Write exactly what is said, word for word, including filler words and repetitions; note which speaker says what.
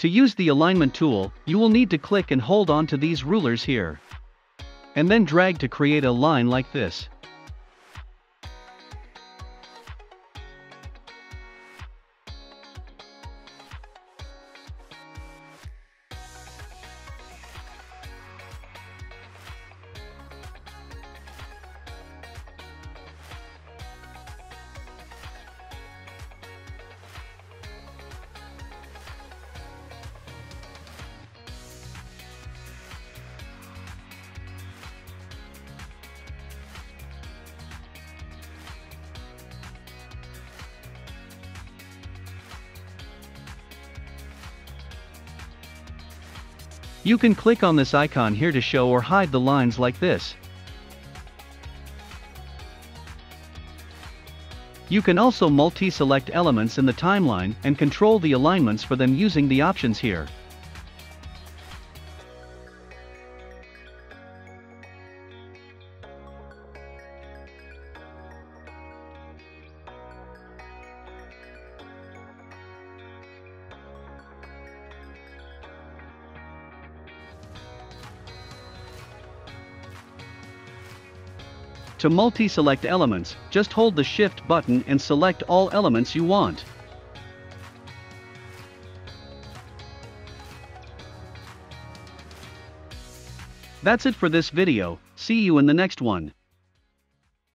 Speaker 1: To use the alignment tool, you will need to click and hold on to these rulers here. And then drag to create a line like this. You can click on this icon here to show or hide the lines like this. You can also multi-select elements in the timeline and control the alignments for them using the options here. To multi-select elements, just hold the Shift button and select all elements you want. That's it for this video. See you in the next one.